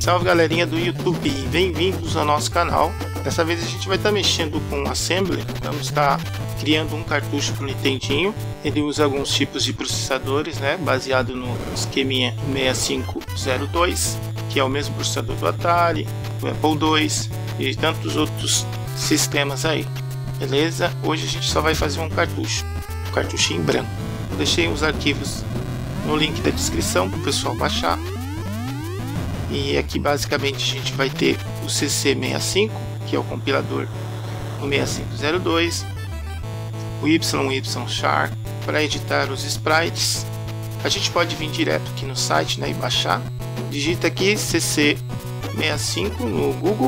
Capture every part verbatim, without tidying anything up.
Salve galerinha do YouTube, bem-vindos ao nosso canal. Dessa vez a gente vai estar mexendo com o Assembly. Vamos estar criando um cartucho para o Nintendinho. Ele usa alguns tipos de processadores, né, baseado no esqueminha seis cinco zero dois, que é o mesmo processador do Atari, do Apple dois e tantos outros sistemas aí. Beleza? Hoje a gente só vai fazer um cartucho, um cartuchinho branco. Eu deixei os arquivos no link da descrição para o pessoal baixar. E aqui basicamente a gente vai ter o C C sessenta e cinco, que é o compilador do seis cinco zero dois, o Y Y Char para editar os sprites. A gente pode vir direto aqui no site, né, e baixar. Digita aqui C C sessenta e cinco no Google.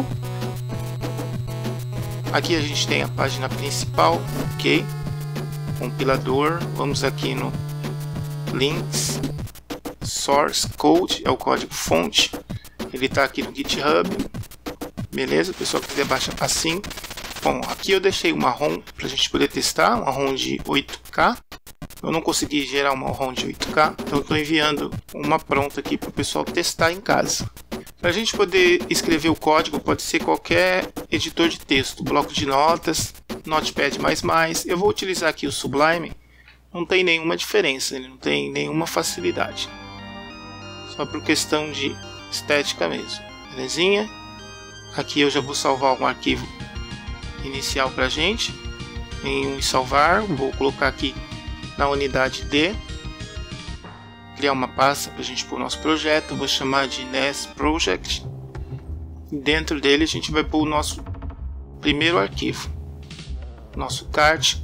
Aqui a gente tem a página principal, ok? Compilador, vamos aqui no Links, Source Code, é o código fonte. Ele está aqui no GitHub. Beleza? O pessoal que quiser baixar assim. Bom, aqui eu deixei uma ROM para a gente poder testar, uma ROM de oito K. Eu não consegui gerar uma ROM de oito K, então estou enviando uma pronta aqui para o pessoal testar em casa. Para a gente poder escrever o código, pode ser qualquer editor de texto, bloco de notas, Notepad mais mais. Eu vou utilizar aqui o Sublime. Não tem nenhuma diferença, ele não tem nenhuma facilidade. Só por questão de estética mesmo. Belezinha? Aqui eu já vou salvar um arquivo inicial pra gente. Em um salvar, vou colocar aqui na unidade D. Criar uma pasta pra gente pôr o nosso projeto. Vou chamar de N E S Project. Dentro dele a gente vai pôr o nosso primeiro arquivo. Nosso kart.s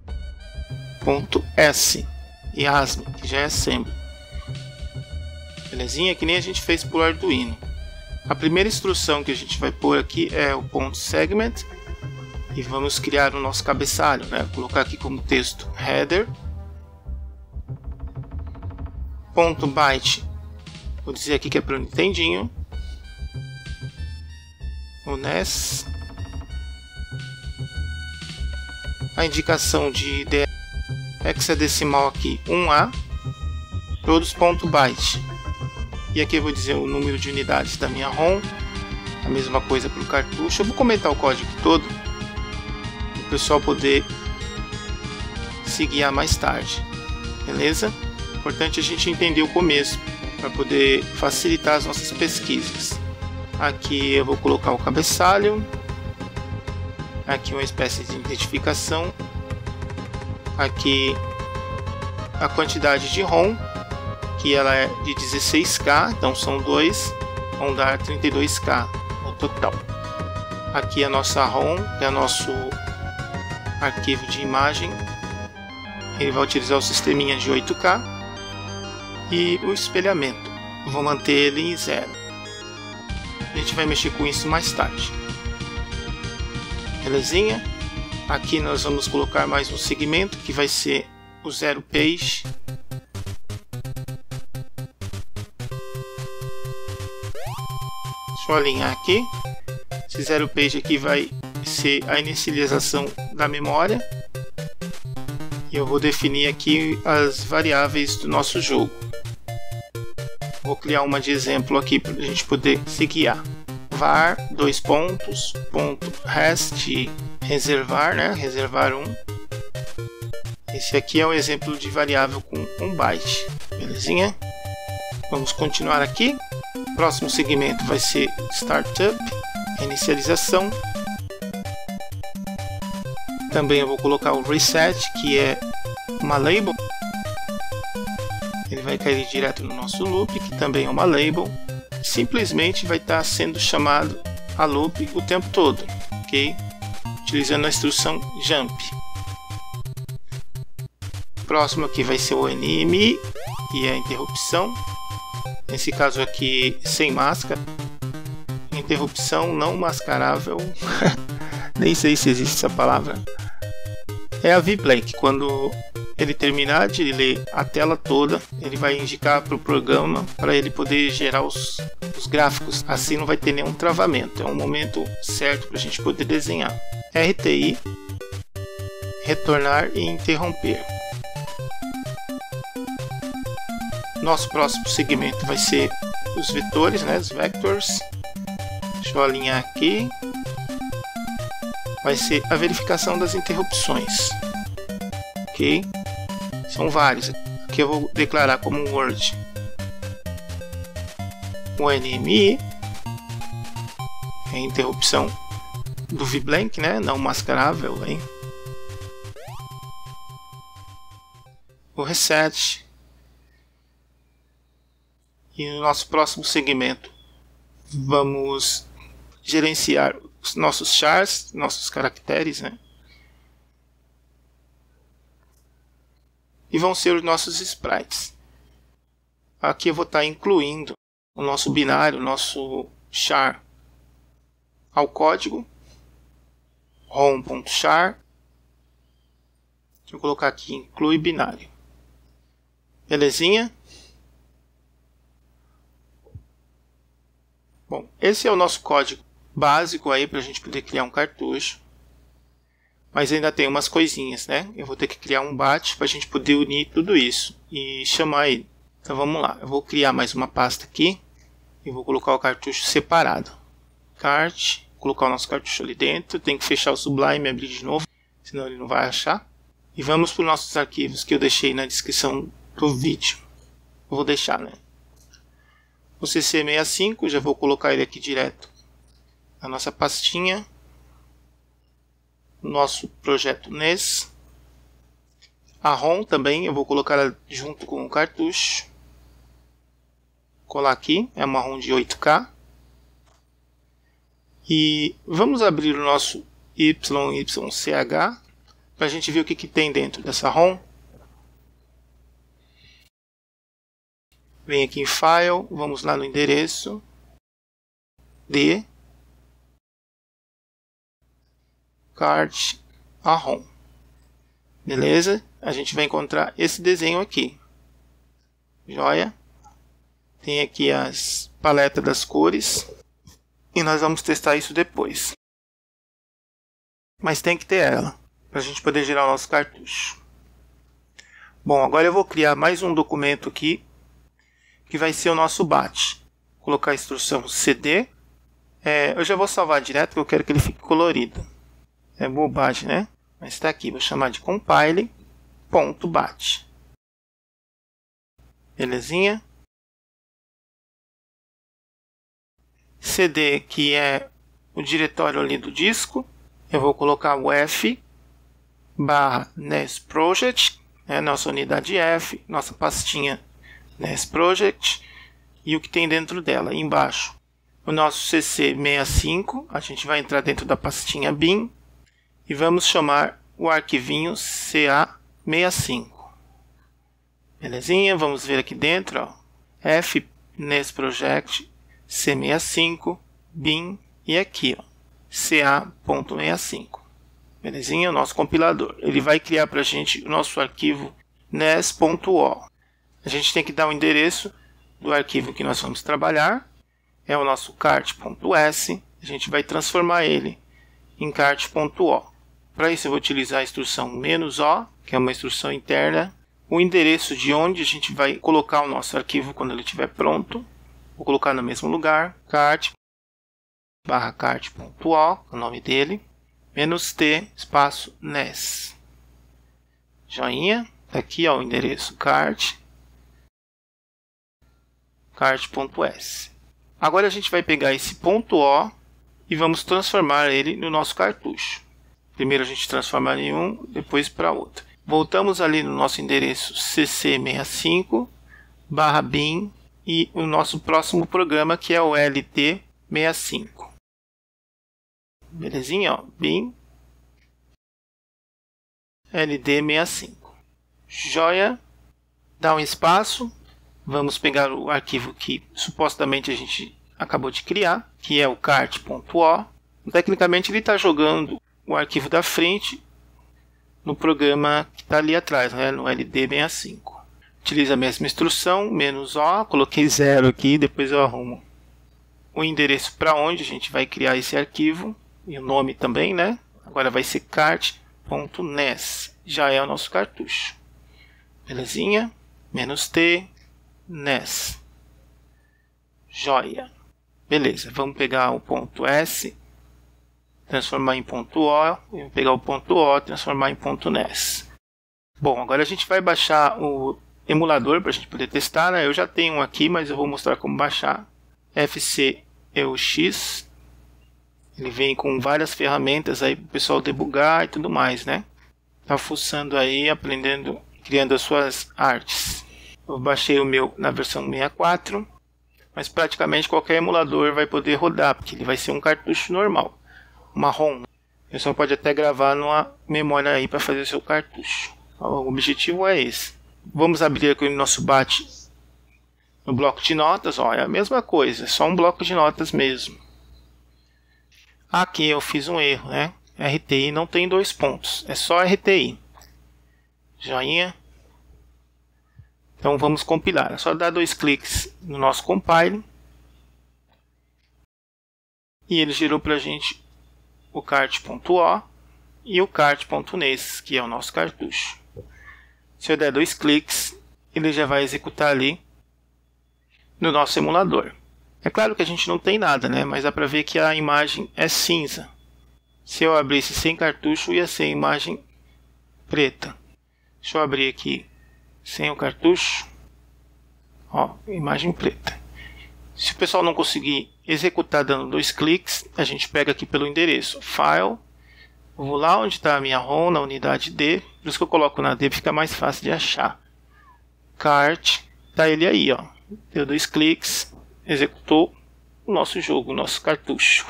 e asm, que já é assembly. Belezinha? Que nem a gente fez por Arduino. A primeira instrução que a gente vai pôr aqui é o ponto segment. E vamos criar o nosso cabeçalho, né? Vou colocar aqui como texto header. Ponto byte. Vou dizer aqui que é para o Nintendinho. O N E S. A indicação de hexadecimal aqui um A. Todos ponto byte. E aqui eu vou dizer o número de unidades da minha ROM. A mesma coisa para o cartucho. Eu vou comentar o código todo para o pessoal poder se guiar mais tarde. Beleza? Importante a gente entender o começo para poder facilitar as nossas pesquisas. Aqui eu vou colocar o cabeçalho. Aqui uma espécie de identificação. Aqui a quantidade de ROM, que ela é de dezesseis K, então são dois, vão dar trinta e dois K no total. Aqui a nossa ROM, que é nosso arquivo de imagem. Ele vai utilizar o sisteminha de oito K. E o espelhamento, eu vou manter ele em zero. A gente vai mexer com isso mais tarde. Belezinha? Aqui nós vamos colocar mais um segmento, que vai ser o zero page. Deixa eu alinhar aqui. Esse zero page aqui vai ser a inicialização da memória. E eu vou definir aqui as variáveis do nosso jogo. Vou criar uma de exemplo aqui para a gente poder se guiar. Var, dois pontos, ponto rest, reservar, né? Reservar um. Esse aqui é um exemplo de variável com um byte. Belezinha? Vamos continuar aqui. O próximo segmento vai ser startup, inicialização. Também eu vou colocar o reset, que é uma label. Ele vai cair direto no nosso loop, que também é uma label. Simplesmente vai estar sendo chamado a loop o tempo todo, ok? Utilizando a instrução jump. Próximo aqui vai ser o N M I, que é a interrupção. Nesse caso aqui, sem máscara. Interrupção não mascarável. Nem sei se existe essa palavra. É a V-Blank. Quando ele terminar de ler a tela toda, ele vai indicar para o programa para ele poder gerar os, os gráficos. Assim não vai ter nenhum travamento. É um momento certo para a gente poder desenhar. R T I, retornar e interromper. Nosso próximo segmento vai ser os vetores, né, os vectors. Deixa eu alinhar aqui. Vai ser a verificação das interrupções. Ok? São vários. Aqui eu vou declarar como um Word o N M I, é a interrupção do VBlank, né? Não mascarável, hein? O reset. E no nosso próximo segmento vamos gerenciar os nossos chars, nossos caracteres, né? E vão ser os nossos sprites. Aqui eu vou estar incluindo o nosso binário, o nosso char ao código rom.char. Deixa eu colocar aqui inclui binário. Belezinha? Bom, esse é o nosso código básico aí para a gente poder criar um cartucho. Mas ainda tem umas coisinhas, né? Eu vou ter que criar um bat para a gente poder unir tudo isso e chamar ele. Então vamos lá. Eu vou criar mais uma pasta aqui e vou colocar o cartucho separado. Cart, colocar o nosso cartucho ali dentro. Tem que fechar o Sublime e abrir de novo, senão ele não vai achar. E vamos para os nossos arquivos que eu deixei na descrição do vídeo. Eu vou deixar, né? O C C sessenta e cinco, já vou colocar ele aqui direto na nossa pastinha. Nosso projeto N E S. A ROM também eu vou colocar ela junto com o cartucho. Colar aqui, é uma ROM de oito K. E vamos abrir o nosso Y Y C H para a gente ver o que, que tem dentro dessa ROM. Vem aqui em File, vamos lá no endereço D cart a ROM. Beleza? A gente vai encontrar esse desenho aqui. Joia? Tem aqui as paletas das cores. E nós vamos testar isso depois. Mas tem que ter ela para a gente poder gerar o nosso cartucho. Bom, agora eu vou criar mais um documento aqui que vai ser o nosso bat. Vou colocar a instrução cd. É, eu já vou salvar direto porque eu quero que ele fique colorido. É bobagem, né? Mas está aqui, vou chamar de compile.bat. Belezinha? cd, que é o diretório ali do disco. Eu vou colocar o F barra N E S Project, né? Nossa unidade F, nossa pastinha N E S Project e o que tem dentro dela. Embaixo, o nosso C C sessenta e cinco, a gente vai entrar dentro da pastinha bin. E vamos chamar o arquivinho C A sessenta e cinco. Belezinha? Vamos ver aqui dentro, ó. F N E S Project C sessenta e cinco bin e aqui, ó, C A ponto sessenta e cinco. Belezinha? O nosso compilador. Ele vai criar para a gente o nosso arquivo N E S.o. A gente tem que dar o endereço do arquivo que nós vamos trabalhar. É o nosso cart.s. A gente vai transformar ele em cart.o. Para isso eu vou utilizar a instrução "-o", que é uma instrução interna. O endereço de onde a gente vai colocar o nosso arquivo quando ele estiver pronto. Vou colocar no mesmo lugar, cart barra cart.o, o nome dele, menos "t", espaço N E S. Joinha. Aqui ó, o endereço cart, cart.s. Agora a gente vai pegar esse ponto .o e vamos transformar ele no nosso cartucho. Primeiro a gente transforma em um, depois para outro. Voltamos ali no nosso endereço C C sessenta e cinco barra bin e o nosso próximo programa, que é o L D sessenta e cinco. Belezinha, ó, bin L D sessenta e cinco. Joia. Dá um espaço. Vamos pegar o arquivo que supostamente a gente acabou de criar, que é o cart.o. Tecnicamente ele está jogando o arquivo da frente no programa que está ali atrás, né, no L D sessenta e cinco. Utiliza a mesma instrução, menos "o", coloquei zero aqui, depois eu arrumo o endereço para onde a gente vai criar esse arquivo, e o nome também, né? Agora vai ser cart.nes, já é o nosso cartucho. Belezinha? Menos "t", N E S. Joia. Beleza, vamos pegar o ponto S, transformar em ponto O, e pegar o ponto O, transformar em ponto N E S. Bom, agora a gente vai baixar o emulador para a gente poder testar, né? Eu já tenho um aqui, mas eu vou mostrar como baixar. F C E U X. Ele vem com várias ferramentas aí para o pessoal debugar e tudo mais, né? Tá fuçando aí, aprendendo, criando as suas artes. Eu baixei o meu na versão sessenta e quatro, mas praticamente qualquer emulador vai poder rodar, porque ele vai ser um cartucho normal, uma ROM. Você só pode até gravar numa memória aí para fazer o seu cartucho. O objetivo é esse. Vamos abrir aqui o nosso BAT no bloco de notas. Ó, é a mesma coisa, é só um bloco de notas mesmo. Aqui eu fiz um erro, né? R T I não tem dois pontos, é só R T I. Joinha. Então vamos compilar. É só dar dois cliques no nosso compile. E ele gerou para a gente o cart.o e o cart.nes, que é o nosso cartucho. Se eu der dois cliques, ele já vai executar ali no nosso emulador. É claro que a gente não tem nada, né? Mas dá para ver que a imagem é cinza. Se eu abrisse sem cartucho, ia ser imagem preta. Deixa eu abrir aqui sem o cartucho. Ó, imagem preta. Se o pessoal não conseguir executar dando dois cliques, a gente pega aqui pelo endereço File. Vou lá onde está a minha ROM, na unidade D. Por isso que eu coloco na D, fica mais fácil de achar. Cart, tá ele aí, ó. Deu dois cliques, executou o nosso jogo, o nosso cartucho.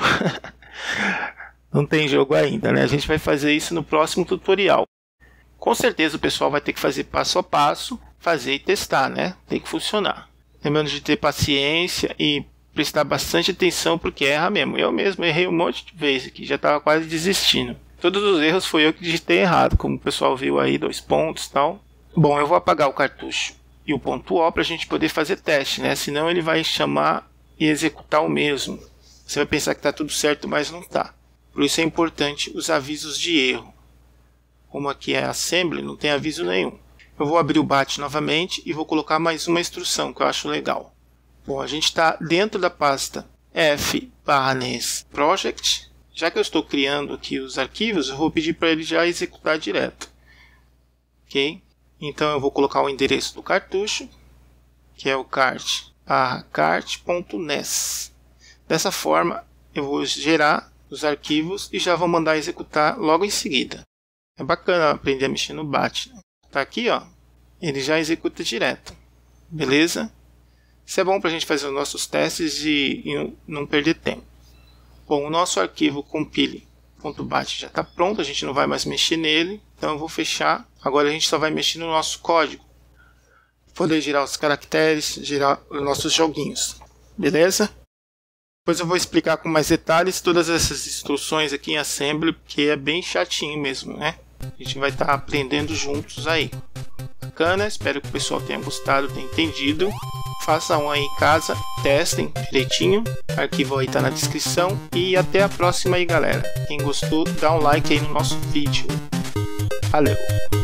Não tem jogo ainda, né? A gente vai fazer isso no próximo tutorial. Com certeza o pessoal vai ter que fazer passo a passo, fazer e testar, né? Tem que funcionar. Lembrando de ter paciência e prestar bastante atenção, porque erra mesmo. Eu mesmo errei um monte de vezes aqui, já estava quase desistindo. Todos os erros foi eu que digitei errado, como o pessoal viu aí, dois pontos e tal. Bom, eu vou apagar o cartucho e o ponto O para a gente poder fazer teste, né? Senão ele vai chamar e executar o mesmo. Você vai pensar que está tudo certo, mas não está. Por isso é importante os avisos de erro. Como aqui é Assembly, não tem aviso nenhum. Eu vou abrir o BAT novamente e vou colocar mais uma instrução que eu acho legal. Bom, a gente está dentro da pasta F barra N E S Project. Já que eu estou criando aqui os arquivos, eu vou pedir para ele já executar direto. Ok? Então eu vou colocar o endereço do cartucho, que é o cart barra cart.nes. Dessa forma, eu vou gerar os arquivos e já vou mandar executar logo em seguida. É bacana aprender a mexer no BAT, né? Tá aqui, ó. Ele já executa direto. Beleza? Isso é bom para a gente fazer os nossos testes e, e não perder tempo. Bom, o nosso arquivo compile.bat já está pronto, a gente não vai mais mexer nele, então eu vou fechar. Agora a gente só vai mexer no nosso código, poder girar os caracteres, girar os nossos joguinhos, beleza? Depois eu vou explicar com mais detalhes todas essas instruções aqui em Assembly, porque é bem chatinho mesmo, né? A gente vai estar tá aprendendo juntos aí. Bacana, espero que o pessoal tenha gostado, tenha entendido. Façam aí em casa, testem direitinho. O arquivo aí tá na descrição. E até a próxima aí, galera. Quem gostou, dá um like aí no nosso vídeo. Valeu!